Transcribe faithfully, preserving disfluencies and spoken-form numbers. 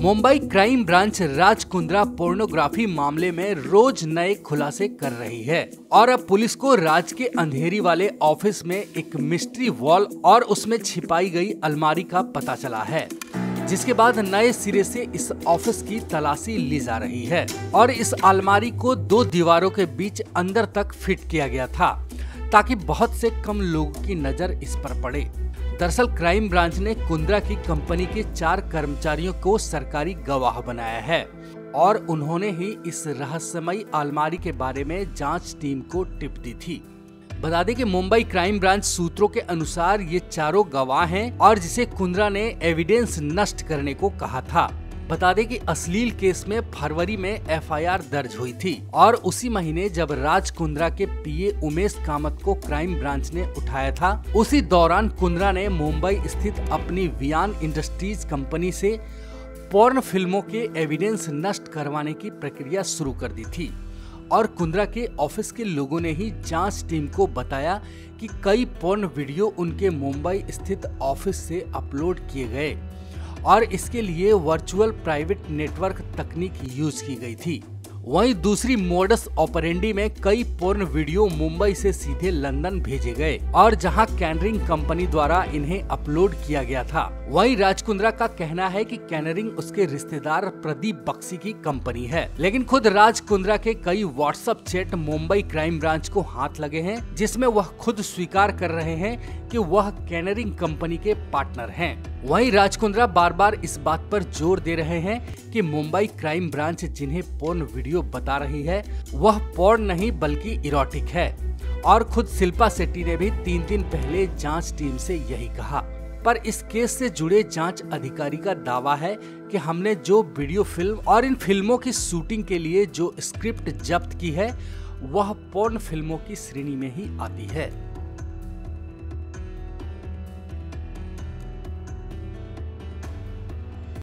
Mumbai crime branch Raj Kundra pornography मामले में रोज नए खुलासे कर रही है और अब पुलिस को राज के अंधेरी वाले ऑफिस में एक मिस्ट्री वॉल और उसमें छिपाई गई अलमारी का पता चला है, जिसके बाद नए सिरे से इस ऑफिस की तलाशी ली जा रही है और इस अलमारी को दो दीवारों के बीच अंदर तक फिट किया गया था ताकि बहुत से कम लोगों की नजर इस पर पड़े। दरअसल क्राइम ब्रांच ने कुंद्रा की कंपनी के चार कर्मचारियों को सरकारी गवाह बनाया है और उन्होंने ही इस रहस्यमयी अलमारी के बारे में जांच टीम को टिप दी थी। बता दें कि मुंबई क्राइम ब्रांच सूत्रों के अनुसार ये चारों गवाह हैं और जिसे कुंद्रा ने एविडेंस नष्ट करने को कहा था। बता दें कि अश्लील केस में फरवरी में एफ आई आर दर्ज हुई थी और उसी महीने जब राज कुंद्रा के पी ए उमेश कामत को क्राइम ब्रांच ने उठाया था, उसी दौरान कुंद्रा ने मुंबई स्थित अपनी वियान इंडस्ट्रीज कंपनी से पोर्न फिल्मों के एविडेंस नष्ट करवाने की प्रक्रिया शुरू कर दी थी और कुंद्रा के ऑफिस के लोगों ने ही जांच टीम को बताया कि कई पोर्न वीडियो उनके मुंबई स्थित ऑफिस से अपलोड किए गए और इसके लिए वर्चुअल प्राइवेट नेटवर्क तकनीक यूज की गई थी। वहीं दूसरी मोडस ऑपरेंडी में कई पोर्न वीडियो मुंबई से सीधे लंदन भेजे गए और जहां कैनरिंग कंपनी द्वारा इन्हें अपलोड किया गया था। वहीं राज कुंद्रा का कहना है कि कैनरिंग उसके रिश्तेदार प्रदीप बक्सी की कंपनी है, लेकिन खुद राज कुंद्रा के कई WhatsApp chat Mumbai crime branch को हाथ लगे हैं, जिसमें वह खुद स्वीकार कर रहे हैं कि वह कैनरिंग कंपनी के पार्टनर हैं। वहीं राज कुंद्रा बार बार इस बात पर जोर दे रहे हैं कि मुंबई क्राइम ब्रांच जिन्हें पोर्न वीडियो बता रही है वह पोर्न नहीं बल्कि इरोटिक है और खुद शिल्पा शेट्टी ने भी तीन दिन पहले जांच टीम से यही कहा। पर इस केस से जुड़े जांच अधिकारी का दावा है कि हमने जो वीडियो फिल्म और इन फिल्मों की शूटिंग के लिए जो स्क्रिप्ट जब्त की है वह पोर्न फिल्मों की श्रेणी में ही आती है।